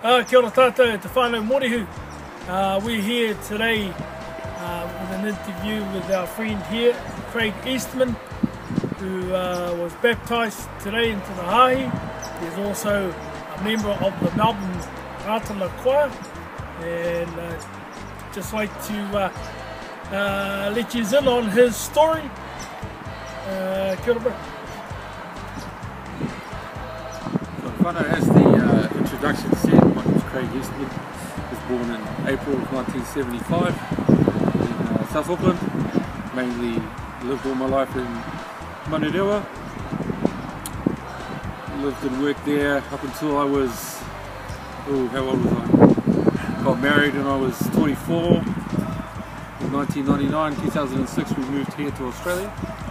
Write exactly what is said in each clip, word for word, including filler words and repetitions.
Uh, kia ora tātou, te whānau Morehu. Uh, we're here today uh, with an interview with our friend here, Craig Eastman, who uh, was baptised today into the Haahi. He's also a member of the Melbourne Takutai Moana Koea, and uh, just like to uh, uh, let you in on his story. Uh, kia ora, bro. As the uh, introduction said, my name is Craig Eastman. I was born in April of nineteen seventy-five in uh, South Auckland. Mainly lived all my life in Morehu. Lived and worked there up until I was, oh, how old was I? Got married when I was twenty-four. In nineteen ninety-nine, two thousand six, we moved here to Australia.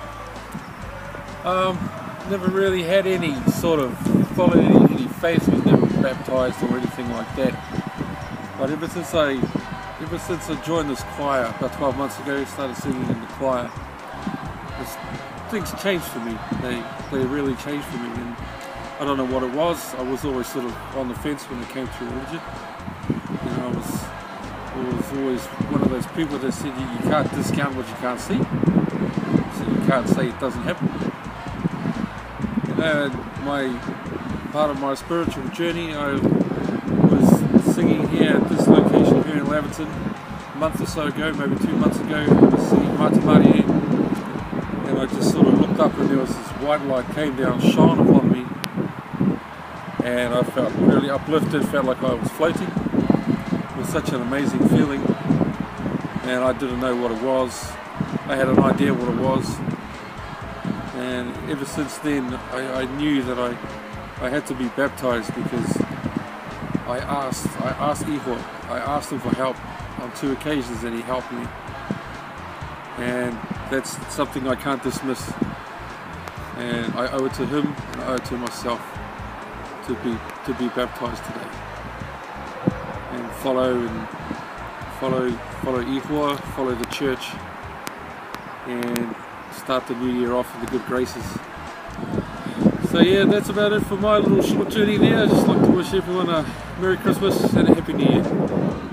Um, never really had any sort of followed any, any faith, was never baptised or anything like that. But ever since I, ever since I joined this choir about twelve months ago, started singing in the choir, things changed for me. They they really changed for me, and I don't know what it was. I was always sort of on the fence when it came to religion. You know, I was, I was always one of those people that said you, you can't discount what you can't see, so you can't say it doesn't happen. And my part of my spiritual journey, I was singing here at this location here in Laverton a month or so ago, maybe two months ago. I was singing Maramatanga, and I just sort of looked up and there was this white light came down, shone upon me, and I felt really uplifted, felt like I was floating. It was such an amazing feeling, and I didn't know what it was. I had an idea what it was. And ever since then, I, I knew that I, I had to be baptised, because I asked, I asked Iho, I asked him for help on two occasions, and he helped me. And that's something I can't dismiss. And I owe it to him, and I owe it to myself to be to be baptised today, and follow and follow follow Iho, follow the church, and start the new year off with the good graces. So yeah, that's about it for my little short journey there. I'd just like to wish everyone a Merry Christmas and a Happy New Year.